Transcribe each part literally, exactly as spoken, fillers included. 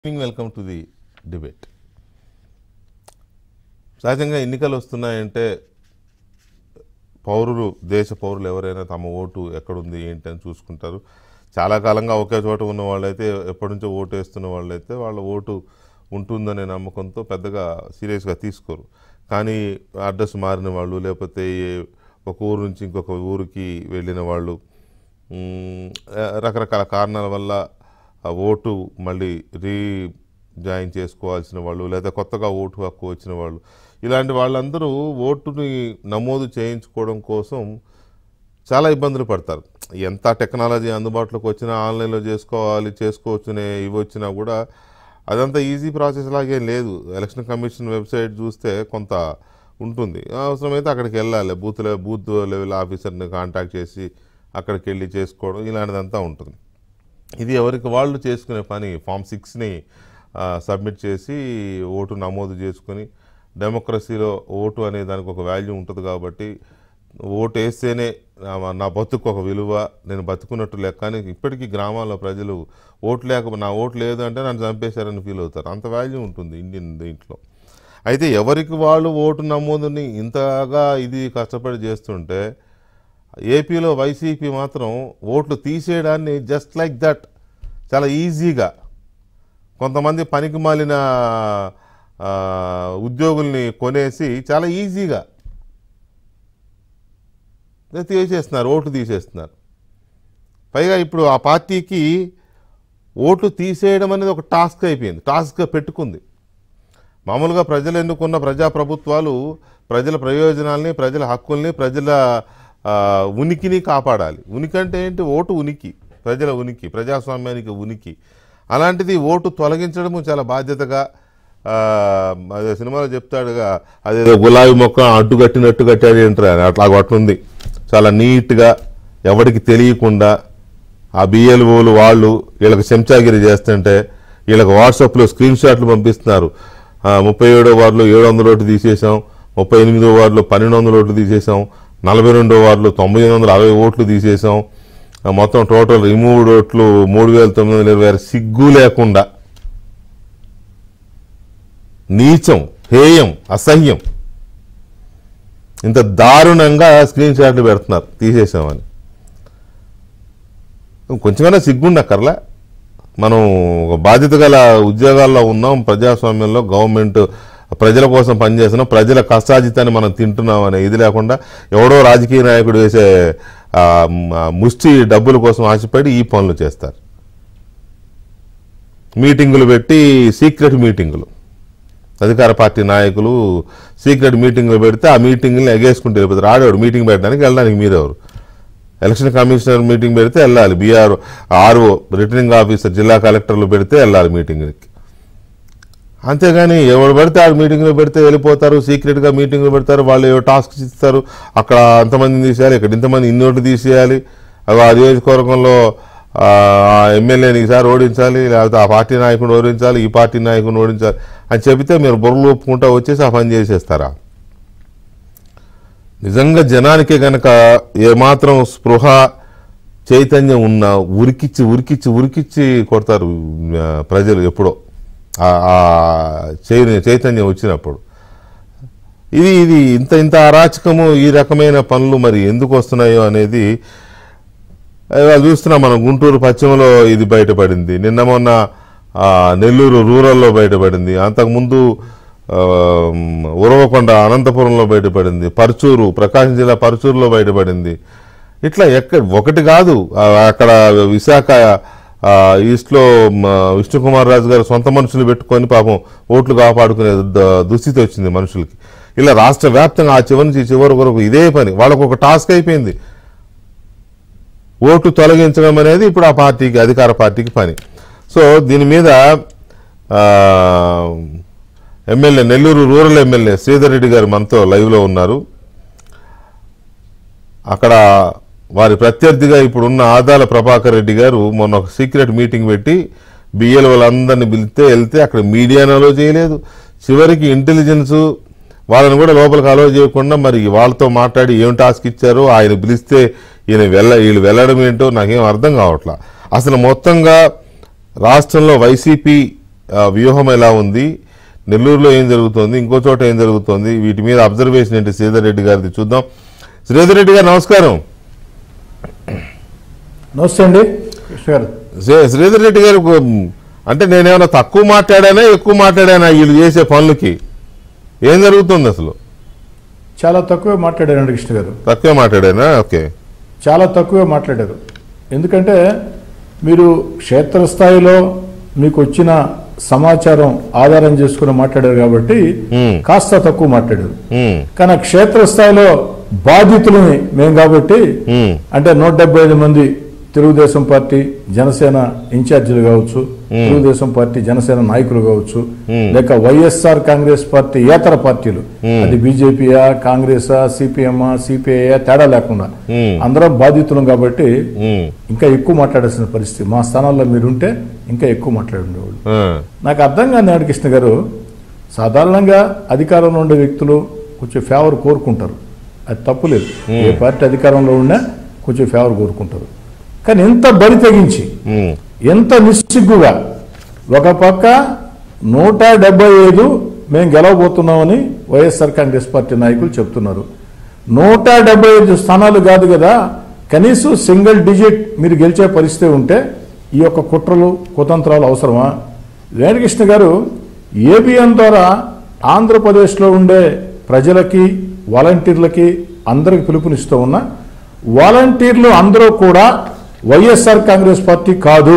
Welcome to the debate. సహజంగా ఎన్నికలు వస్తున్నాయంటే పౌరులు దేశ పౌరులు ఎవరైనా తమ ఓటు ఎక్కడుంది ఏంటి అని చూసుకుంటారు. చాలా కాలంగా ఒకే చోట ఉన్న వాళ్ళైతే ఎప్పటి నుంచో ఓటు వేస్తున్న వాళ్ళైతే వాళ్ళ ఓటు ఉంటుందనే నమ్మకంతో పెద్దగా సీరియస్గా తీసుకోరు. కానీ అడ్రస్ మారిన వాళ్ళు లేకపోతే ఒక ఊరు నుంచి ఇంకొక ఊరికి వెళ్ళిన వాళ్ళు రకరకాల కారణాల వల్ల ఆ ఓటు మళ్ళీ రీ జాయిన్ చేసుకోవాల్సిన వాళ్ళు లేదా కొత్తగా ఓటు హక్కు వచ్చిన వాళ్ళు ఇలాంటి వాళ్ళందరూ ఓటుని నమోదు చేయించుకోవడం కోసం చాలా ఇబ్బందులు పడతారు. ఎంత టెక్నాలజీ అందుబాటులోకి వచ్చినా ఆన్లైన్లో చేసుకోవాలి చేసుకోవచ్చునే ఇవి వచ్చినా కూడా అదంతా ఈజీ ప్రాసెస్ లాగేం లేదు. ఎలక్షన్ కమిషన్ వెబ్సైట్ చూస్తే కొంత ఉంటుంది. అవసరమైతే అక్కడికి వెళ్ళాలి, బూత్ బూత్ లెవెల్ ఆఫీసర్ని కాంటాక్ట్ చేసి అక్కడికి వెళ్ళి చేసుకోవడం ఇలాంటిదంతా ఉంటుంది. ఇది ఎవరికి వాళ్ళు చేసుకునే పని. ఫామ్ సిక్స్ని సబ్మిట్ చేసి ఓటు నమోదు చేసుకొని, డెమోక్రసీలో ఓటు అనే దానికి ఒక వాల్యూ ఉంటుంది కాబట్టి ఓటు వేస్తేనే నా బతుకు ఒక విలువ, నేను బతుకున్నట్టు లెక్క. కానీ ఇప్పటికీ గ్రామాల్లో ప్రజలు ఓటు లేక నా ఓటు లేదు అంటే నన్ను చంపేశారని ఫీల్ అవుతారు. అంత వాల్యూ ఉంటుంది ఇండియన్ దీంట్లో. అయితే ఎవరికి వాళ్ళు ఓటు నమోదుని ఇంతగా ఇది కష్టపడి చేస్తుంటే ఏపీలో వైసీపీ మాత్రం ఓట్లు తీసేయడాన్ని జస్ట్ లైక్ దట్ చాలా ఈజీగా కొంతమంది పనికి మాలిన ఉద్యోగుల్ని కొనేసి చాలా ఈజీగా తీసేస్తున్నారు, ఓట్లు తీసేస్తున్నారు. పైగా ఇప్పుడు ఆ పార్టీకి ఓట్లు తీసేయడం అనేది ఒక టాస్క్ అయిపోయింది, టాస్క్గా పెట్టుకుంది. మామూలుగా ప్రజలు ఎన్నుకున్న ప్రజాప్రభుత్వాలు ప్రజల ప్రయోజనాల్ని, ప్రజల హక్కుల్ని, ప్రజల ఉనికిని కాపాడాలి. ఉనికి అంటే ఏంటి? ఓటు ఉనికి, ప్రజల ఉనికి, ప్రజాస్వామ్యానికి ఉనికి. అలాంటిది ఓటు తొలగించడము చాలా బాధ్యతగా. అదే సినిమాలో చెప్తాడుగా, అదేదో గులాబీ మొక్క అడ్డు కట్టినట్టు కట్టాడు ఏంటారు, అట్లా కొట్టుంది. చాలా నీట్గా ఎవరికి తెలియకుండా ఆ బిఎల్ఓలు వాళ్ళు వీళ్ళకి చెంచాగిరి చేస్తుంటే వీళ్ళకి వాట్సాప్లో స్క్రీన్ షాట్లు పంపిస్తున్నారు. ముప్పై ఏడో వార్డులో ఏడు వందల ఓట్లు తీసేసాం, ముప్పై ఎనిమిదో వార్డులో పన్నెండు వందల ఓట్లు తీసేసాం, నలభై రెండో వార్డులో తొంభై వందల అరవై ఓట్లు తీసేసాం, మొత్తం టోటల్ రిమూవ్డ్ ఓట్లు మూడు వేల తొమ్మిది వందల ఇరవై ఆరు. సిగ్గు లేకుండా నీచం, హేయం, అసహ్యం, ఇంత దారుణంగా స్క్రీన్ షాట్లు పెడుతున్నారు తీసేసామని. కొంచెమైనా సిగ్గుండక్కర్లా? మనం ఒక బాధ్యత గల ఉద్యోగాల్లో ఉన్నాం, ప్రజాస్వామ్యంలో గవర్నమెంట్ ప్రజల కోసం పనిచేస్తున్నాం, ప్రజల కష్టాజితాన్ని మనం తింటున్నాం అనే ఇది లేకుండా ఎవడో రాజకీయ నాయకుడు వేసే ముష్టి డబ్బుల కోసం ఆశపడి ఈ పనులు చేస్తారు. మీటింగులు పెట్టి, సీక్రెట్ మీటింగులు, అధికార పార్టీ నాయకులు సీక్రెట్ మీటింగులు పెడితే ఆ మీటింగుల్ని ఎగేసుకుంటూ వెళ్ళిపోతారు. ఆడేవాడు మీటింగ్ పెట్టడానికి వెళ్ళడానికి మీరెవరు? ఎలక్షన్ కమిషనర్ మీటింగ్ పెడితే వెళ్ళాలి, బీఆర్ ఆర్ఓ రిటర్నింగ్ ఆఫీసర్ జిల్లా కలెక్టర్లు పెడితే వెళ్ళాలి మీటింగ్కి. అంతేగాని ఎవరు పెడితే ఆ మీటింగ్లో పెడితే వెళ్ళిపోతారు, సీక్రెట్గా మీటింగ్లు పెడతారు. వాళ్ళు ఏవో టాస్క్స్ ఇస్తారు, అక్కడ అంతమందిని తీసేయాలి, ఇక్కడ ఇంతమంది ఇన్నోట్లు తీసేయాలి, అవి ఆ నియోజకవర్గంలో ఎమ్మెల్యేని ఈసారి ఓడించాలి, లేకపోతే ఆ పార్టీ నాయకుడిని ఓడించాలి, ఈ పార్టీ నాయకుడిని ఓడించాలి అని చెబితే మీరు బుర్రలు ఒప్పుకుంటా వచ్చేసి ఆ పని చేసేస్తారా? నిజంగా జనానికే గనక ఏమాత్రం స్పృహ చైతన్యం ఉన్నా ఉరికిచ్చి ఉరికిచ్చి ఉరికిచ్చి కొడతారు ప్రజలు ఎప్పుడో చైతన్యం వచ్చినప్పుడు. ఇది ఇది ఇంత ఇంత అరాచకము, ఈ రకమైన పనులు మరి ఎందుకు వస్తున్నాయో అనేది చూస్తున్నాం. మనం గుంటూరు పశ్చిమలో ఇది బయటపడింది, నిన్న మొన్న నెల్లూరు రూరల్లో బయటపడింది, అంతకుముందు ఉరవకొండ అనంతపురంలో బయటపడింది, పర్చూరు ప్రకాశం జిల్లా పర్చూరులో బయటపడింది. ఇట్లా ఎక్కడ ఒకటి కాదు. అక్కడ విశాఖ ఈస్ట్లో విష్ణుకుమార్ రాజు గారు సొంత మనుషులు పెట్టుకొని పాపం ఓట్లు కాపాడుకునే దుస్థితి వచ్చింది మనుషులకి. ఇలా రాష్ట్ర వ్యాప్తంగా ఆ చివరి నుంచి చివరి వరకు ఇదే పని. వాళ్ళకు ఒక టాస్క్ అయిపోయింది, ఓటు తొలగించడం అనేది ఇప్పుడు ఆ పార్టీకి, అధికార పార్టీకి పని. సో దీని మీద MLA Nellore rural MLA Sridhar Reddy గారు మనతో లైవ్లో ఉన్నారు. అక్కడ వారి ప్రత్యర్థిగా ఇప్పుడున్న ఆదాల ప్రభాకర్ రెడ్డి గారు మొన్న ఒక సీక్రెట్ మీటింగ్ పెట్టి బిఎల్ వాళ్ళందరినీ పిలిస్తే వెళ్తే అక్కడ మీడియాను అలో చేయలేదు. చివరికి ఇంటెలిజెన్సు వాళ్ళని కూడా లోపలికి అలో చేయకుండా మరి వాళ్ళతో మాట్లాడి ఏం టాస్క్ ఇచ్చారో ఆయన పిలిస్తే ఈయన వెళ్ళ వీళ్ళు వెళ్ళడం ఏంటో నాకేం అర్థం కావట్లా. అసలు మొత్తంగా రాష్ట్రంలో వైసీపీ వ్యూహం ఎలా ఉంది, నెల్లూరులో ఏం జరుగుతోంది, ఇంకో చోట ఏం జరుగుతోంది, వీటి మీద అబ్జర్వేషన్ ఏంటి శ్రీధర్ రెడ్డి గారిది చూద్దాం. శ్రీధర్ రెడ్డి గారు నమస్కారం. నమస్తే అండి. శ్రీధర్ రెడ్డి గారు, అంటే నేనేమన్నా తక్కువ మాట్లాడానా ఎక్కువ మాట్లాడానా వీళ్ళు చేసే పనులకి? ఏం జరుగుతుంది అసలు? చాలా తక్కువే మాట్లాడారండి కృష్ణ గారు. తక్కువే మాట్లాడానా? ఓకే, చాలా తక్కువే మాట్లాడారు. ఎందుకంటే మీరు క్షేత్రస్థాయిలో మీకు వచ్చిన సమాచారం ఆధారం చేసుకుని మాట్లాడారు కాబట్టి కాస్త తక్కువ మాట్లాడారు. కానీ క్షేత్రస్థాయిలో బాధితులని మేము కాబట్టి, అంటే నూట డెబ్బై ఐదు మంది తెలుగుదేశం పార్టీ జనసేన ఇన్ఛార్జీలు కావచ్చు, తెలుగుదేశం పార్టీ జనసేన నాయకులు కావచ్చు, లేక వైఎస్ఆర్ కాంగ్రెస్ పార్టీ ఏతర పార్టీలు, అది బీజేపీయా కాంగ్రెసా సిపిఎంఆ సిపిఐ తేడా లేకుండా అందరం బాధితులం కాబట్టి ఇంకా ఎక్కువ మాట్లాడాల్సిన పరిస్థితి. మా స్థానాల్లో మీరుంటే ఇంకా ఎక్కువ మాట్లాడేవాళ్ళు. నాకు అర్థం కాని కృష్ణ గారు, సాధారణంగా అధికారంలో ఉండే వ్యక్తులు కొంచెం ఫేవర్ కోరుకుంటారు, అది తప్పులేదు. ఏ పార్టీ అధికారంలో ఉన్నా కొంచెం ఫేవర్ కోరుకుంటారు. కానీ ఎంత బరి తెగించి ఎంత నిస్సిగ్గుగా ఒక పక్క నూట డెబ్బై ఐదు మేము గెలవబోతున్నామని వైఎస్ఆర్ కాంగ్రెస్ పార్టీ నాయకులు చెప్తున్నారు. నూట డెబ్బై ఐదు స్థానాలు కాదు కదా, కనీసం సింగిల్ డిజిట్ మీరు గెలిచే పరిస్థితి ఉంటే ఈ యొక్క కుట్రలు కుతంత్రాలు అవసరమా? వేణుకృష్ణ గారు, ఏబిఎన్ ద్వారా ఆంధ్రప్రదేశ్లో ఉండే ప్రజలకి వాలంటీర్లకి అందరికి పిలుపునిస్తూ ఉన్న వాలంటీర్లు అందరూ కూడా వైఎస్ఆర్ కాంగ్రెస్ పార్టీ కాదు.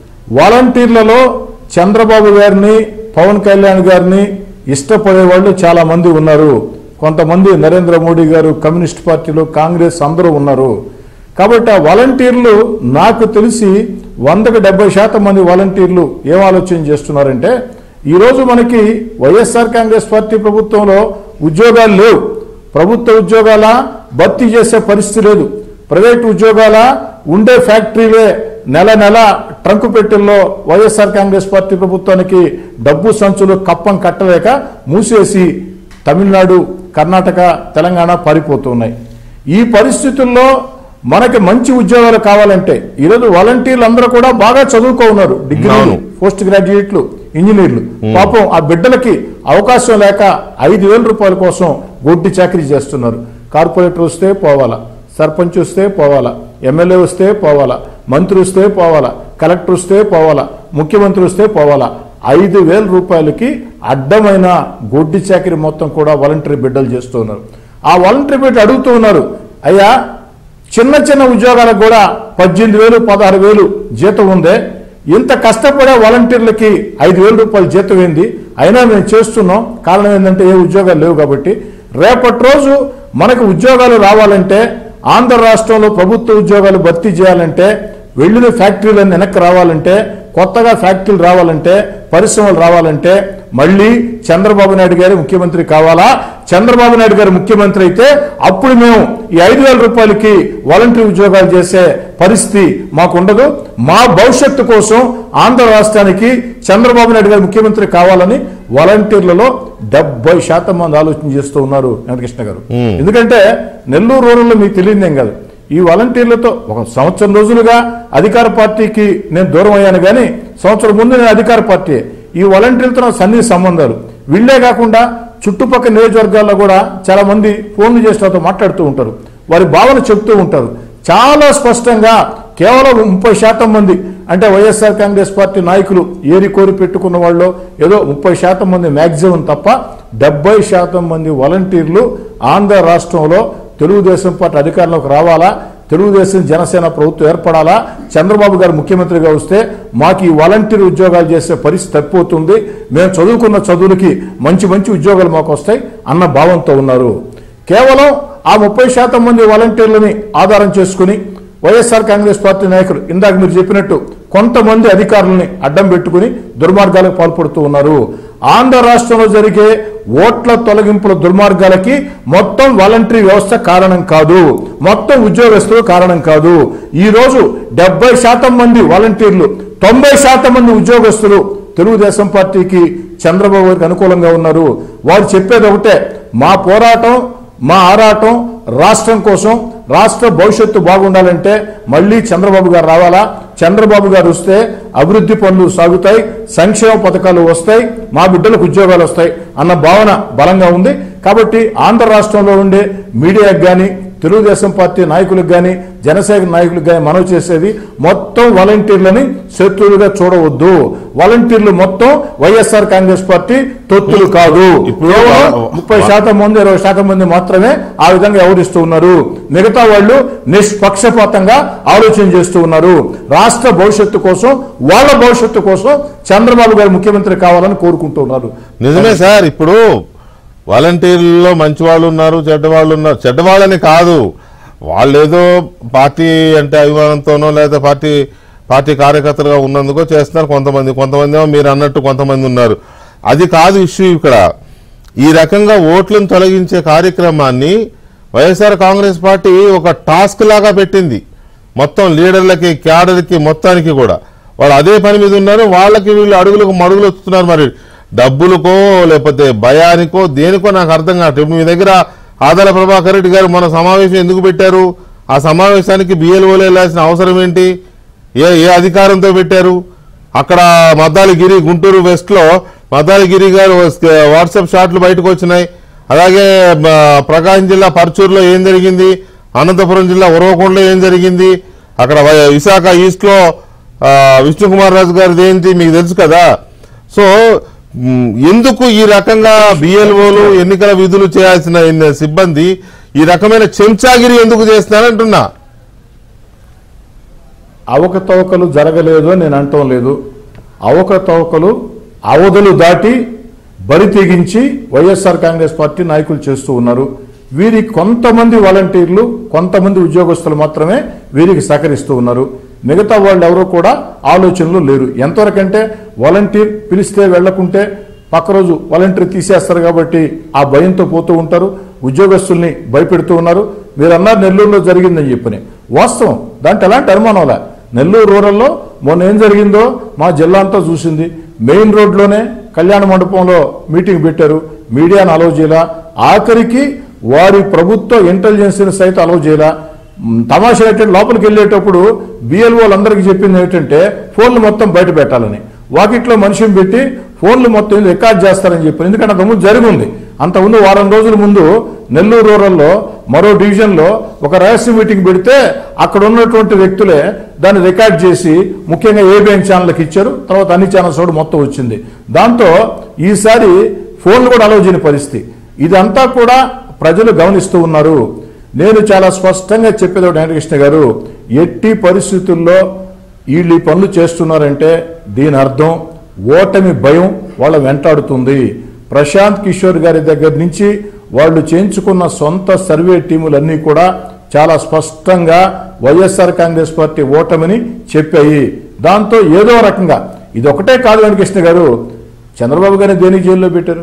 వాలంటీర్లలో చంద్రబాబు గారిని పవన్ కళ్యాణ్ గారిని ఇష్టపడే వాళ్ళు చాలా మంది ఉన్నారు. కొంతమంది నరేంద్ర మోడీ గారు, కమ్యూనిస్ట్ పార్టీలు, కాంగ్రెస్ అందరూ ఉన్నారు. కాబట్టి ఆ వాలంటీర్లు నాకు తెలిసి వందకు డెబ్బై శాతం మంది వాలంటీర్లు ఏం ఆలోచన చేస్తున్నారంటే, ఈరోజు మనకి వైఎస్ఆర్ కాంగ్రెస్ పార్టీ ప్రభుత్వంలో ఉద్యోగాలు లేవు. ప్రభుత్వ ఉద్యోగాల భర్తీ చేసే పరిస్థితి లేదు. ప్రైవేట్ ఉద్యోగాల ఉండే ఫ్యాక్టరీలే నెల నెల ట్రంకు పెట్టెల్లో వైఎస్ఆర్ కాంగ్రెస్ పార్టీ ప్రభుత్వానికి డబ్బు సంచులు కప్పం కట్టలేక మూసేసి తమిళనాడు, కర్ణాటక, తెలంగాణ పారిపోతున్నాయి. ఈ పరిస్థితుల్లో మనకి మంచి ఉద్యోగాలు కావాలంటే ఈరోజు వాలంటీర్లు అందరూ కూడా బాగా చదువుకో ఉన్నారు, డిగ్రీలు, పోస్ట్ గ్రాడ్యుయేట్లు, ఇంజనీర్లు. పాపం ఆ బిడ్డలకి అవకాశం లేక ఐదు వేల రూపాయల కోసం గొడ్డి చాకరీ చేస్తున్నారు. కార్పొరేటర్ వస్తే పోవాలా, సర్పంచ్ వస్తే పోవాలా, ఎమ్మెల్యే వస్తే పోవాలా, మంత్రి వస్తే పోవాలా, కలెక్టర్ వస్తే పోవాలా, ముఖ్యమంత్రి వస్తే పోవాలా. ఐదు వేల రూపాయలకి అడ్డమైన గొడ్డి చాకరీ మొత్తం కూడా వాలంటరీ బిడ్డలు చేస్తూ ఉన్నారు. ఆ వాలంటరీ బిడ్డ అడుగుతూ ఉన్నారు, అయ్యా చిన్న చిన్న ఉద్యోగాలకు కూడా పద్దెనిమిది వేలు పదహారు వేలు జీతం ఉందే, ఇంత కష్టపడే వాలంటీర్లకి ఐదు వేల రూపాయలు జీతం ఏంది? అయినా మేము చేస్తున్నాం. కారణం ఏంటంటే ఏ ఉద్యోగాలు లేవు కాబట్టి. రేపటి రోజు మనకు ఉద్యోగాలు రావాలంటే, ఆంధ్ర రాష్ట్రంలో ప్రభుత్వ ఉద్యోగాలు భర్తీ చేయాలంటే, వెళ్ళిన ఫ్యాక్టరీలను వెనక్కి రావాలంటే, కొత్తగా ఫ్యాక్టరీలు రావాలంటే, పరిశ్రమలు రావాలంటే మళ్ళీ చంద్రబాబు నాయుడు గారు ముఖ్యమంత్రి కావాలా? చంద్రబాబు నాయుడు గారు ముఖ్యమంత్రి అయితే అప్పుడు మేము ఈ ఐదు వేల రూపాయలకి వాలంటరీ ఉద్యోగాలు చేసే పరిస్థితి మాకు ఉండదు. మా భవిష్యత్తు కోసం ఆంధ్ర రాష్ట్రానికి చంద్రబాబు నాయుడు గారు ముఖ్యమంత్రి కావాలని వాలంటీర్లలో డెబ్బై శాతం మంది ఆలోచన చేస్తూ ఉన్నారు వెంకటకృష్ణ గారు. ఎందుకంటే నెల్లూరు రూరల్లో మీకు తెలియదేం కాదు, ఈ వాలంటీర్లతో ఒక సంవత్సరం రోజులుగా అధికార పార్టీకి నేను దూరం అయ్యాను, కానీ సంవత్సరం ముందు నేను అధికార పార్టీ. ఈ వాలంటీర్లతో నాకు సన్నిహిత సంబంధాలు. వీళ్లే కాకుండా చుట్టుపక్కల నియోజకవర్గాల్లో కూడా చాలా మంది ఫోన్లు చేసి నాతో మాట్లాడుతూ ఉంటారు, వారి భావన చెప్తూ ఉంటారు. చాలా స్పష్టంగా కేవలం ముప్పై శాతం మంది అంటే వైఎస్ఆర్ కాంగ్రెస్ పార్టీ నాయకులు ఏరి కోరి పెట్టుకున్న వాళ్ళు ఏదో ముప్పై శాతం మంది మ్యాక్సిమం తప్ప డెబ్బై శాతం మంది వాలంటీర్లు ఆంధ్ర రాష్ట్రంలో తెలుగుదేశం పార్టీ అధికారంలోకి రావాలా, తెలుగుదేశం జనసేన ప్రభుత్వం ఏర్పడాలా, చంద్రబాబు గారు ముఖ్యమంత్రిగా వస్తే మాకు ఈ వాలంటీర్ ఉద్యోగాలు చేసే పరిస్థితి తప్పిపోతుంది, మేము చదువుకున్న చదువులకి మంచి మంచి ఉద్యోగాలు మాకు వస్తాయి అన్న భావంతో ఉన్నారు. కేవలం ఆ ముప్పై శాతం మంది వాలంటీర్లని ఆధారం చేసుకుని వైఎస్ఆర్ కాంగ్రెస్ పార్టీ నాయకులు ఇందాక మీరు చెప్పినట్టు కొంతమంది అధికారులని అడ్డం పెట్టుకుని దుర్మార్గాలకు పాల్పడుతూ ఉన్నారు. ఆంధ్ర రాష్ట్రంలో జరిగే ఓట్ల తొలగింపుల దుర్మార్గాలకి మొత్తం వాలంటరీ వ్యవస్థ కారణం కాదు, మొత్తం ఉద్యోగస్తులు కారణం కాదు. ఈ రోజు డెబ్బై శాతం మంది వాలంటీర్లు, తొంభై శాతం మంది ఉద్యోగస్తులు తెలుగుదేశం పార్టీకి చంద్రబాబు గారికి అనుకూలంగా ఉన్నారు. వారు చెప్పేది ఒకటే, మా పోరాటం మా ఆరాటం రాష్ట్రం కోసం, రాష్ట్ర భవిష్యత్తు బాగుండాలంటే మళ్ళీ చంద్రబాబు గారు రావాలా, చంద్రబాబు గారు వస్తే అభివృద్ధి పనులు సాగుతాయి, సంక్షేమ పథకాలు వస్తాయి, మా బిడ్డలకు ఉద్యోగాలు వస్తాయి అన్న భావన బలంగా ఉంది. కాబట్టి ఆంధ్ర రాష్ట్రంలో ఉండే మీడియాకు కానీ, తెలుగుదేశం పార్టీ నాయకులకు కానీ, జనసేన నాయకులకు కానీ మనవి చేసేది మొత్తం వాలంటీర్లని శత్రువులుగా చూడవద్దు. వాలంటీర్లు మొత్తం వైఎస్ఆర్ కాంగ్రెస్ పార్టీ తొత్తులు కాదు. ముప్పై శాతం మంది ఇరవై శాతం మంది మాత్రమే ఆ విధంగా వ్యవహరిస్తూ ఉన్నారు. మిగతా వాళ్ళు నిష్పక్షపాతంగా ఆలోచన చేస్తూ ఉన్నారు. రాష్ట్ర భవిష్యత్తు కోసం, వాళ్ళ భవిష్యత్తు కోసం చంద్రబాబు గారు ముఖ్యమంత్రి కావాలని కోరుకుంటున్నారు. నిజమే సార్. ఇప్పుడు వాలంటీర్లలో మంచి వాళ్ళు ఉన్నారు, చెడ్డవాళ్ళు ఉన్నారు. చెడ్డవాళ్ళని కాదు, వాళ్ళు ఏదో పార్టీ అంటే అభిమానంతోనో లేదా పార్టీ పార్టీ కార్యకర్తలుగా ఉన్నందుకో చేస్తున్నారు కొంతమంది. కొంతమంది ఏమో మీరు అన్నట్టు కొంతమంది ఉన్నారు. అది కాదు ఇష్యూ ఇక్కడ. ఈ రకంగా ఓట్లను తొలగించే కార్యక్రమాన్ని వైఎస్ఆర్ కాంగ్రెస్ పార్టీ ఒక టాస్క్ లాగా పెట్టింది. మొత్తం లీడర్లకి, క్యాడర్కి, మొత్తానికి కూడా వాళ్ళు అదే పని మీద ఉన్నారు. వాళ్ళకి వీళ్ళు అడుగులకు మడుగులు వస్తున్నారు. మరి డబ్బులకో లేకపోతే భయానికో దేనికో నాకు అర్థం కావట్లేదు. మీ దగ్గర ఆదాల ప్రభాకర్ రెడ్డి గారు మన సమావేశం ఎందుకు పెట్టారు? ఆ సమావేశానికి బిఎల్ఓలు వెళ్ళాల్సిన అవసరం ఏంటి? ఏ ఏ అధికారంతో పెట్టారు? అక్కడ మద్దాలగిరి, గుంటూరు వెస్ట్లో మద్దాలగిరి గారు వాట్సాప్ షాట్లు బయటకు వచ్చినాయి. అలాగే ప్రకాశం జిల్లా పర్చూరులో ఏం జరిగింది, అనంతపురం జిల్లా ఉరవకొండలో ఏం జరిగింది, అక్కడ విశాఖ ఈస్ట్లో విష్ణుకుమార్ రాజు గారిది ఏంటి మీకు తెలుసు కదా. సో ఎందుకు ఈ రకంగా బిఎల్ఓలు, ఎన్నికల విధులు చేయాల్సిన సిబ్బంది ఈ రకమైన చెంచాగిరి ఎందుకు చేస్తున్నారంటున్నా? అవకతవకలు జరగలేదు నేను అంటం లేదు. అవకతవకలు అవధులు దాటి బరి తెగించి వైఎస్ఆర్ కాంగ్రెస్ పార్టీ నాయకులు చేస్తూ ఉన్నారు. వీరికి కొంతమంది వాలంటీర్లు, కొంతమంది ఉద్యోగస్తులు మాత్రమే వీరికి సహకరిస్తూ ఉన్నారు. మిగతా వాళ్ళు ఎవరూ కూడా ఆలోచనలు లేరు. ఎంతవరకంటే వాలంటీర్ పిలిస్తే వెళ్లకుంటే పక్క రోజు వాలంటీర్ తీసేస్తారు కాబట్టి ఆ భయంతో పోతూ ఉంటారు. ఉద్యోగస్తుల్ని భయపెడుతూ ఉన్నారు. మీరు అన్నారు నెల్లూరులో జరిగిందని చెప్పని, వాస్తవం, దాంట్లో ఎలాంటి అనుమానంలా. నెల్లూరు రూరల్లో మొన్న ఏం జరిగిందో మా జిల్లా అంతా చూసింది. మెయిన్ రోడ్లోనే కళ్యాణ మండపంలో మీటింగ్ పెట్టారు. మీడియాను అలౌ చేయాల, ఆఖరికి వారి ప్రభుత్వ ఇంటెలిజెన్స్ని సైతం అలౌ చేయాల. తమాషా ఏంటంటే లోపలికి వెళ్ళేటప్పుడు బిఎల్ఓలు అందరికీ చెప్పింది ఏంటంటే ఫోన్లు మొత్తం బయట పెట్టాలని. వాకిట్లో మనిషిని పెట్టి ఫోన్లు మొత్తం రికార్డ్ చేస్తారని చెప్పారు. ఎందుకంటే అంతకుముందు జరిగింది. అంతకుముందు వారం రోజుల ముందు నెల్లూరు రూరల్లో మరో డివిజన్లో ఒక రహస్య మీటింగ్ పెడితే అక్కడ ఉన్నటువంటి వ్యక్తులే దాన్ని రికార్డ్ చేసి ముఖ్యంగా ఏబిఎన్ ఛానల్కి ఇచ్చారు. తర్వాత అన్ని ఛానల్స్ కూడా మొత్తం వచ్చింది. దాంతో ఈసారి ఫోన్లు కూడా అలౌ చేయని పరిస్థితి. ఇదంతా కూడా ప్రజలు గమనిస్తూ ఉన్నారు. నేను చాలా స్పష్టంగా చెప్పేది వెంకటకృష్ణ గారు, ఎట్టి పరిస్థితుల్లో వీళ్ళు ఈ పనులు చేస్తున్నారంటే దీని అర్థం ఓటమి భయం వాళ్ళ వెంటాడుతుంది. ప్రశాంత్ కిషోర్ గారి దగ్గర నుంచి వాళ్ళు చేయించుకున్న సొంత సర్వే టీములన్నీ కూడా చాలా స్పష్టంగా వైఎస్ఆర్ కాంగ్రెస్ పార్టీ ఓటమిని చెప్పాయి. దాంతో ఏదో రకంగా ఇది ఒకటే కాదు వెంకటకృష్ణ గారు, చంద్రబాబు గారిని దేనికి జైల్లో పెట్టారు.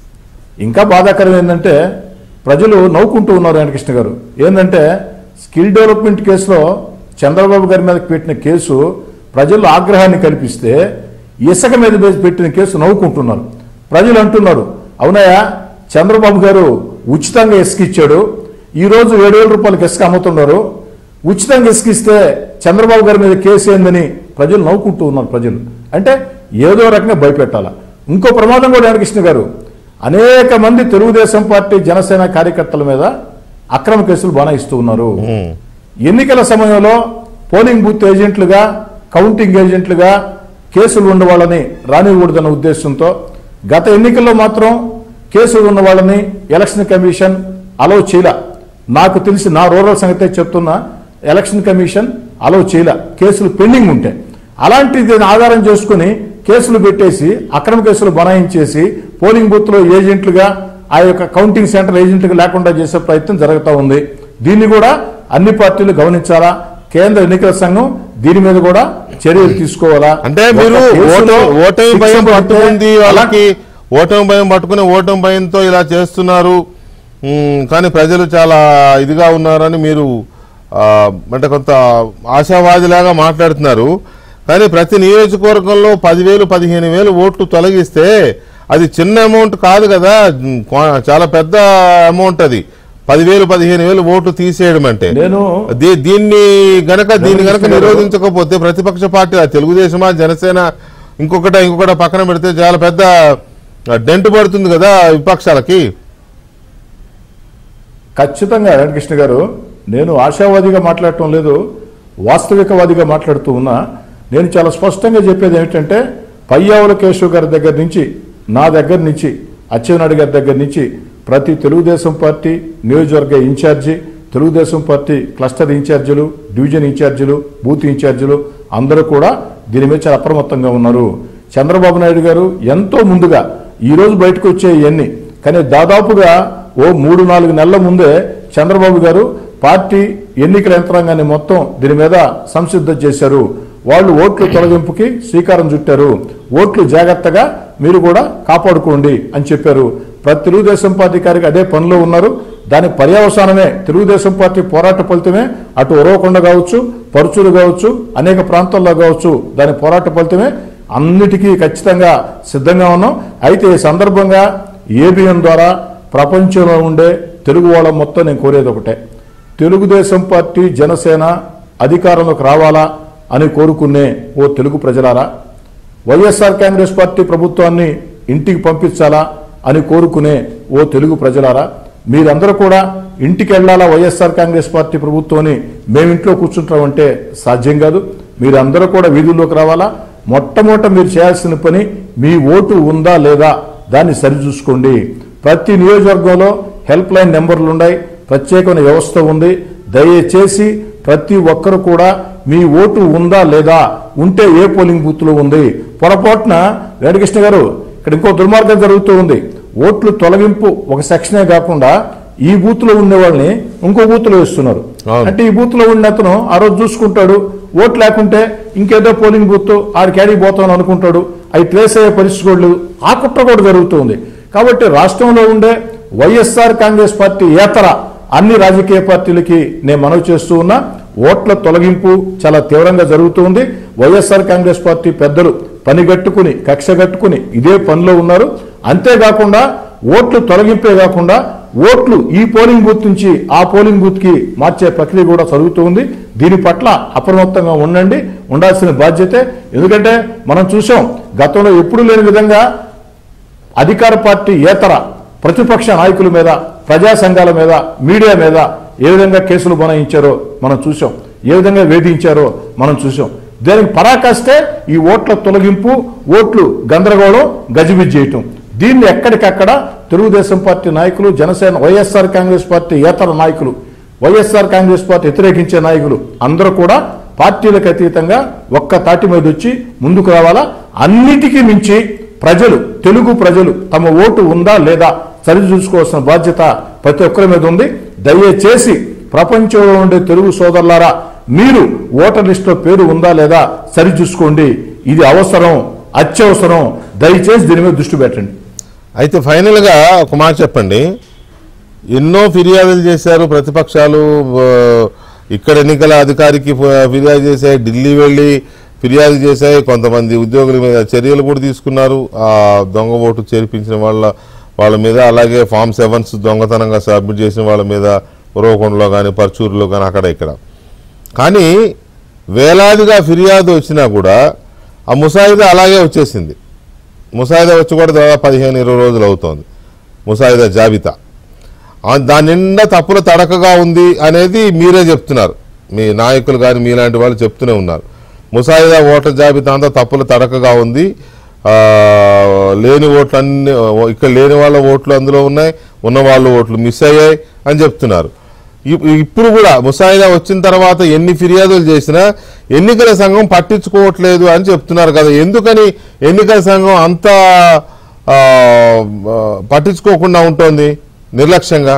ఇంకా బాధాకరం ఏంటంటే ప్రజలు నవ్వుకుంటూ ఉన్నారు వెంకటకృష్ణ గారు. ఏంటంటే స్కిల్ డెవలప్మెంట్ కేసులో చంద్రబాబు గారి మీద పెట్టిన కేసు ప్రజల్లో ఆగ్రహాన్ని కల్పిస్తే ఇసుక మీద పెట్టిన కేసు నవ్వుకుంటున్నారు. ప్రజలు అంటున్నారు, అవునయ్యా చంద్రబాబు గారు ఉచితంగా ఇసుక ఇచ్చాడు, ఈరోజు ఏడు వేల రూపాయలకి ఇసుక అమ్ముతున్నారు, ఉచితంగా ఇసుక ఇస్తే చంద్రబాబు గారి మీద కేసు ఏందని ప్రజలు నవ్వుకుంటూ ఉన్నారు. ప్రజలు అంటే ఏదో రకంగా భయపెట్టాల. ఇంకో ప్రమాదం కూడా వెంకటకృష్ణ గారు, అనేక మంది తెలుగుదేశం పార్టీ, జనసేన కార్యకర్తల మీద అక్రమ కేసులు బనాయిస్తూ ఉన్నారు. ఎన్నికల సమయంలో పోలింగ్ బూత్ ఏజెంట్లుగా, కౌంటింగ్ ఏజెంట్లుగా కేసులు ఉన్న వాళ్ళని రానివ్వకూడదన్న ఉద్దేశంతో గత ఎన్నికల్లో మాత్రం కేసులు ఉన్న వాళ్ళని ఎలక్షన్ కమిషన్ అలౌ చేయల. నాకు తెలిసి నా రూరల్ సంగతే చెప్తున్నా, ఎలక్షన్ కమిషన్ అలౌ చేయల, కేసులు పెండింగ్ ఉంటే. అలాంటిది ఆధారం చేసుకుని కేసులు పెట్టేసి అక్రమ కేసులు బనాయించేసి పోలింగ్ బూత్ లో ఏజెంట్లుగా, ఆ యొక్క కౌంటింగ్ సెంటర్ ఏజెంట్లుగా లేకుండా చేసే ప్రయత్నం జరుగుతూ ఉంది. దీన్ని కూడా అన్ని పార్టీలు గమనించాలా. కేంద్ర ఎన్నికల సంఘం దీని మీద కూడా చర్యలు తీసుకోవాలా. అంటే మీరు ఓటమి భయం పట్టుకుంది, వాళ్ళకి ఓటమి భయం పట్టుకుని ఓటమి భయంతో ఇలా చేస్తున్నారు, కానీ ప్రజలు చాలా ఇదిగా ఉన్నారని మీరు అంటే కొంత ఆశావాదిలాగా మాట్లాడుతున్నారు. కానీ ప్రతి నియోజకవర్గంలో పదివేలు పదిహేను వేలు ఓట్లు తొలగిస్తే అది చిన్న అమౌంట్ కాదు కదా, చాలా పెద్ద అమౌంట్ అది. పదివేలు పదిహేను వేలు ఓట్లు తీసేయడం అంటే నేను దీ- దీన్ని గనక దీన్ని గనక నిరోధించకపోతే ప్రతిపక్ష పార్టీ తెలుగుదేశమా జనసేన ఇంకొకట ఇంకొకట పక్కన పెడితే చాలా పెద్ద డెంట్ పడుతుంది కదా విపక్షాలకి. ఖచ్చితంగా వెంకటకృష్ణ గారు, నేను ఆశావాదిగా మాట్లాడటం లేదు, వాస్తవికవాదిగా మాట్లాడుతూ ఉన్నా. నేను చాలా స్పష్టంగా చెప్పేది ఏమిటంటే, పయ్యావుల కేశవ్ గారి దగ్గర నుంచి, నా దగ్గర నుంచి, అచ్చెన్నాయుడు గారి దగ్గర నుంచి ప్రతి తెలుగుదేశం పార్టీ నియోజకవర్గ ఇన్ఛార్జి, తెలుగుదేశం పార్టీ క్లస్టర్ ఇన్ఛార్జీలు, డివిజన్ ఇన్ఛార్జీలు, బూత్ ఇన్ఛార్జీలు అందరూ కూడా దీని మీద చాలా అప్రమత్తంగా ఉన్నారు. చంద్రబాబు నాయుడు గారు ఎంతో ముందుగా ఈరోజు బయటకు వచ్చే ఇవన్నీ, కానీ దాదాపుగా ఓ మూడు నాలుగు నెలల ముందే చంద్రబాబు గారు పార్టీ ఎన్నికల యంత్రాంగాన్ని మొత్తం దీని మీద సంసిద్ధం చేశారు. వాళ్ళు ఓట్లు తొలగింపుకి శ్రీకారం చుట్టారు. ఓట్లు జాగ్రత్తగా మీరు కూడా కాపాడుకోండి అని చెప్పారు. ప్రతి తెలుగుదేశం పార్టీ కార్యకి అదే పనిలో ఉన్నారు. దాని పర్యవసానమే తెలుగుదేశం పార్టీ పోరాట ఫలితమే అటు ఉరవకొండ కావచ్చు, పరుచూరు కావచ్చు, అనేక ప్రాంతాల్లో కావచ్చు, దాని పోరాట ఫలితమే. అన్నిటికీ ఖచ్చితంగా సిద్ధంగా ఉన్నాం. అయితే ఈ సందర్భంగా ఏబిఎన్ ద్వారా ప్రపంచంలో ఉండే తెలుగు వాళ్ళ మొత్తం నేను కోరేది ఒకటే, తెలుగుదేశం పార్టీ జనసేన అధికారంలోకి రావాలా అని కోరుకునే ఓ తెలుగు ప్రజలారా, వైఎస్ఆర్ కాంగ్రెస్ పార్టీ ప్రభుత్వాన్ని ఇంటికి పంపించాలా అని కోరుకునే ఓ తెలుగు ప్రజలారా, మీరందరూ కూడా ఇంటికి వెళ్లాలా వైఎస్ఆర్ కాంగ్రెస్ పార్టీ ప్రభుత్వాన్ని మేమింట్లో కూర్చుంటామంటే సాధ్యం కాదు. మీరందరూ కూడా వీధుల్లోకి రావాలా. మొట్టమొదట మీరు చేయాల్సిన పని, మీ ఓటు ఉందా లేదా దాన్ని సరిచూసుకోండి. ప్రతి నియోజకవర్గంలో హెల్ప్ లైన్ నెంబర్లు ఉన్నాయి, ప్రత్యేకమైన వ్యవస్థ ఉంది. దయచేసి ప్రతి ఒక్కరు కూడా మీ ఓటు ఉందా లేదా, ఉంటే ఏ పోలింగ్ బూత్ లో ఉంది. పొరపాటున వెంకటకృష్ణ గారు, ఇక్కడ ఇంకో దుర్మార్గం జరుగుతూ ఉంది. ఓట్లు తొలగింపు ఒక సెక్షనే కాకుండా ఈ బూత్ లో ఉండే వాళ్ళని ఇంకో బూత్ లో వేస్తున్నారు. అంటే ఈ బూత్ లో ఉండే అతను ఆ రోజు చూసుకుంటాడు, ఓట్లు లేకుంటే ఇంకేదో పోలింగ్ బూత్ ఆడి క్యాడీ పోతామని అనుకుంటాడు. అవి ట్రేస్ అయ్యే పరిస్థితి కూడా లేదు. ఆ కుట్ర కూడా జరుగుతుంది. కాబట్టి రాష్ట్రంలో ఉండే వైఎస్ఆర్ కాంగ్రెస్ పార్టీ ఏతర అన్ని రాజకీయ పార్టీలకి నేను మనవి చేస్తూ ఉన్నా, ఓట్ల తొలగింపు చాలా తీవ్రంగా జరుగుతుంది. వైఎస్ఆర్ కాంగ్రెస్ పార్టీ పెద్దలు పనిగట్టుకుని కక్షగట్టుకుని ఇదే పనిలో ఉన్నారు. అంతేకాకుండా ఓట్లు తొలగింపే కాకుండా ఓట్లు ఈ పోలింగ్ బూత్ నుంచి ఆ పోలింగ్ బూత్ కి మార్చే ప్రక్రియ కూడా జరుగుతూ ఉంది. దీని పట్ల అప్రమత్తంగా ఉండండి, ఉండాల్సిన బాధ్యతే. ఎందుకంటే మనం చూసాం గతంలో ఎప్పుడూ లేని విధంగా అధికార పార్టీ ఏతర ప్రతిపక్ష నాయకుల మీద, ప్రజా సంఘాల మీద, మీడియా మీద ఏ విధంగా కేసులు బనాయించారో మనం చూసాం, ఏ విధంగా వేధించారో మనం చూసాం. దీనికి పరాకాష్టే ఈ ఓట్ల తొలగింపు, ఓట్లు గందరగోళం, గజిబిజి చేయటం. దీన్ని ఎక్కడికక్కడ తెలుగుదేశం పార్టీ నాయకులు, జనసేన, వైఎస్ఆర్ కాంగ్రెస్ పార్టీ ఏతర నాయకులు, వైఎస్ఆర్ కాంగ్రెస్ పార్టీ వ్యతిరేకించే నాయకులు అందరూ కూడా పార్టీలకు అతీతంగా ఒక్క తాటి మీద వచ్చి ముందుకు రావాలా. అన్నిటికీ మించి ప్రజలు, తెలుగు ప్రజలు తమ ఓటు ఉందా లేదా సరిచూసుకోవాల్సిన బాధ్యత ప్రతి ఒక్కరి మీద ఉంది. దయచేసి ప్రపంచంలో ఉండే తెలుగు సోదరులారా, మీరు ఓటర్ లిస్టులో పేరు ఉందా లేదా సరిచూసుకోండి. ఇది అవసరం, అత్యవసరం. దయచేసి దీని మీద దృష్టి పెట్టండి. అయితే ఫైనల్గా ఒక మాట చెప్పండి. ఎన్నో ఫిర్యాదులు చేశారు ప్రతిపక్షాలు, ఇక్కడ ఎన్నికల అధికారికి ఫిర్యాదు చేశాయి, ఢిల్లీ వెళ్ళి ఫిర్యాదు చేశాయి, కొంతమంది ఉద్యోగుల మీద చర్యలు కూడా తీసుకున్నారు ఆ దొంగ ఓటు చేర్పించిన వాళ్ళ వాళ్ళ మీద. అలాగే ఫామ్ సెవెన్స్ దొంగతనంగా సబ్మిట్ చేసిన వాళ్ళ మీద ఉరవకొండలో కానీ పర్చూరులో కానీ అక్కడ ఇక్కడ. కానీ వేలాదిగా ఫిర్యాదు వచ్చినా కూడా ఆ ముసాయిదా అలాగే వచ్చేసింది. ముసాయిదా వచ్చి కూడా దాదాపు పదిహేను ఇరవై రోజులు అవుతోంది ముసాయిదా జాబితా. దాని నిండా తప్పుల తడకగా ఉంది అనేది మీరే చెప్తున్నారు, మీ నాయకులు కానీ మీలాంటి వాళ్ళు చెప్తూనే ఉన్నారు. ముసాయిదా ఓటర్ జాబితా అంతా తప్పుల తడకగా ఉంది, లేని ఓట్లు అన్ని ఇక్కడ లేని వాళ్ళ ఓట్లు అందులో ఉన్నాయి, ఉన్న వాళ్ళ ఓట్లు మిస్ అయ్యాయి అని చెప్తున్నారు. ఇప్పుడు కూడా ముసాయిదా వచ్చిన తర్వాత ఎన్ని ఫిర్యాదులు చేసినా ఎన్నికల సంఘం పట్టించుకోవట్లేదు అని చెప్తున్నారు కదా. ఎందుకని ఎన్నికల సంఘం అంత పట్టించుకోకుండా ఉంటుంది నిర్లక్ష్యంగా?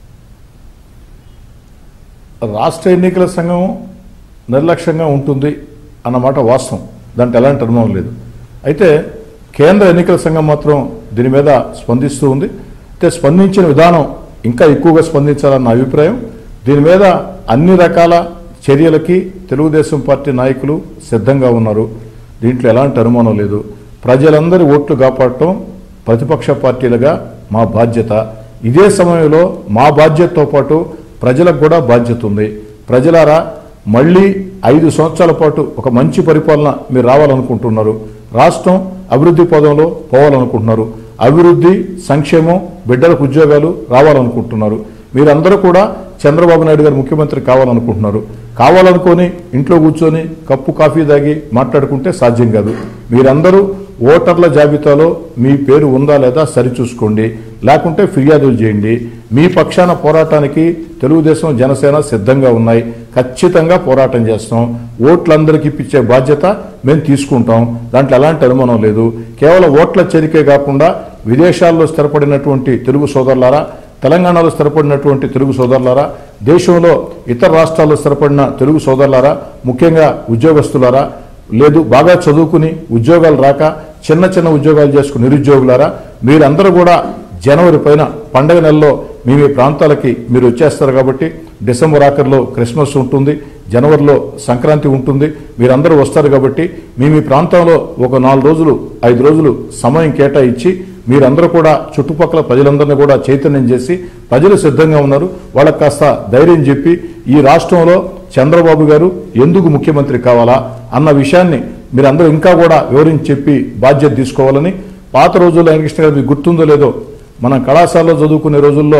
రాష్ట్ర ఎన్నికల సంఘం నిర్లక్ష్యంగా ఉంటుంది అన్నమాట వాస్తవం, దాంట్లో ఎలాంటి అనుమానం లేదు. అయితే కేంద్ర ఎన్నికల సంఘం మాత్రం దీని మీద స్పందిస్తూ ఉంది. అయితే స్పందించిన విధానం ఇంకా ఎక్కువగా స్పందించాలన్న అభిప్రాయం. దీని మీద అన్ని రకాల చర్యలకి తెలుగుదేశం పార్టీ నాయకులు సిద్ధంగా ఉన్నారు. దీంట్లో ఎలాంటి అనుమానం లేదు. ప్రజలందరి ఓట్లు కాపాడటం ప్రతిపక్ష పార్టీలుగా మా బాధ్యత. ఇదే సమయంలో మా బాధ్యతతో పాటు ప్రజలకు కూడా బాధ్యత ఉంది. ప్రజలారా, మళ్ళీ ఐదు సంవత్సరాల పాటు ఒక మంచి పరిపాలన మీరు రావాలనుకుంటున్నారు. రాష్ట్రం అభివృద్ధి పదంలో పోవాలనుకుంటున్నారు. అభివృద్ధి, సంక్షేమం, బిడ్డలకు ఉద్యోగాలు రావాలనుకుంటున్నారు. మీరందరూ కూడా చంద్రబాబు నాయుడు గారు ముఖ్యమంత్రి కావాలనుకుంటున్నారు. కావాలనుకొని ఇంట్లో కూర్చొని కప్పు కాఫీ తాగి మాట్లాడుకుంటే సాధ్యం కాదు. మీరందరూ ఓటర్ల జాబితాలో మీ పేరు ఉందా లేదా సరిచూసుకోండి, లేకుంటే ఫిర్యాదులు చేయండి. మీ పక్షాన పోరాటానికి తెలుగుదేశం, జనసేన సిద్ధంగా ఉన్నాయి. ఖచ్చితంగా పోరాటం చేస్తాం. ఓట్లందరికీ ఇప్పించే బాధ్యత మేము తీసుకుంటాం. దాంట్లో ఎలాంటి అనుమానం లేదు. కేవలం ఓట్ల చేరికే కాకుండా విదేశాల్లో స్థిరపడినటువంటి తెలుగు సోదరులారా, తెలంగాణలో స్థిరపడినటువంటి తెలుగు సోదరులారా, దేశంలో ఇతర రాష్ట్రాల్లో స్థిరపడిన తెలుగు సోదరులారా, ముఖ్యంగా ఉద్యోగస్తులారా, లేదు బాగా చదువుకుని ఉద్యోగాలు రాక చిన్న చిన్న ఉద్యోగాలు చేసుకుని నిరుద్యోగులారా, మీరందరూ కూడా జనవరి పైన పండగ నెలలో మీ మీ ప్రాంతాలకి మీరు వచ్చేస్తారు. కాబట్టి డిసెంబర్ ఆఖరిలో క్రిస్మస్ ఉంటుంది, జనవరిలో సంక్రాంతి ఉంటుంది. మీరందరూ వస్తారు కాబట్టి మీ మీ ప్రాంతంలో ఒక నాలుగు రోజులు ఐదు రోజులు సమయం కేటాయించి మీరందరూ కూడా చుట్టుపక్కల ప్రజలందరినీ కూడా చైతన్యం చేసి, ప్రజలు సిద్ధంగా ఉన్నారు, వాళ్ళకి కాస్త ధైర్యం చెప్పి ఈ రాష్ట్రంలో చంద్రబాబు గారు ఎందుకు ముఖ్యమంత్రి కావాలా అన్న విషయాన్ని మీరందరూ ఇంకా కూడా వివరించి చెప్పి బాధ్యత తీసుకోవాలని. పాత రోజుల్లో వెంకటకృష్ణ గారు మీకు గుర్తుందో లేదో, మనం కళాశాలలో చదువుకునే రోజుల్లో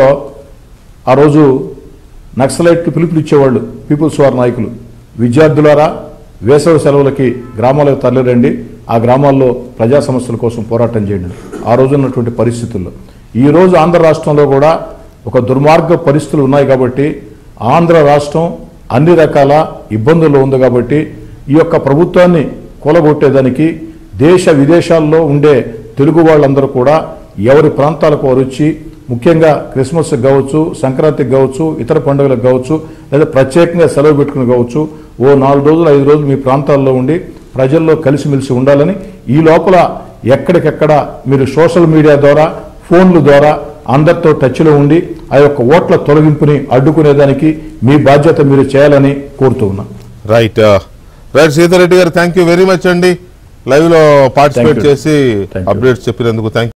ఆ రోజు నక్సలైట్లు పిలుపులు ఇచ్చేవాళ్ళు పీపుల్స్ వార్ నాయకులు. విద్యార్థులారా, వేసవి సెలవులకి గ్రామాలకు తరలిరండి, ఆ గ్రామాల్లో ప్రజా సమస్యల కోసం పోరాటం చేయండి. ఆ రోజు ఉన్నటువంటి పరిస్థితుల్లో ఈరోజు ఆంధ్ర రాష్ట్రంలో కూడా ఒక దుర్మార్గ పరిస్థితులు ఉన్నాయి. కాబట్టి ఆంధ్ర రాష్ట్రం అన్ని రకాల ఇబ్బందుల్లో ఉంది. కాబట్టి ఈ యొక్క ప్రభుత్వాన్ని కూలగొట్టేదానికి దేశ విదేశాల్లో ఉండే తెలుగు వాళ్ళందరూ కూడా ఎవరి ప్రాంతాలకు వారు వచ్చి, ముఖ్యంగా క్రిస్మస్కి కావచ్చు, సంక్రాంతికి కావచ్చు, ఇతర పండుగలకు కావచ్చు, లేదా ప్రత్యేకంగా సెలవు పెట్టుకుని కావచ్చు, ఓ నాలుగు రోజులు ఐదు రోజులు మీ ప్రాంతాల్లో ఉండి ప్రజల్లో కలిసిమెలిసి ఉండాలని, ఈ లోపల ఎక్కడికెక్కడ మీరు సోషల్ మీడియా ద్వారా, ఫోన్ల ద్వారా అందరితో టచ్లో ఉండి ఆ యొక్క ఓట్ల తొలగింపుని అడ్డుకునేదానికి మీ బాధ్యత మీరు చేయాలని కోరుతూ ఉన్నా. రైట్ రైట్ సీతారెడ్డి గారు, థ్యాంక్ యూ వెరీ మచ్ అండి. లైవ్ లో పార్టిసిపేట్ చేసి అప్డేట్స్ చెప్పినందుకు థ్యాంక్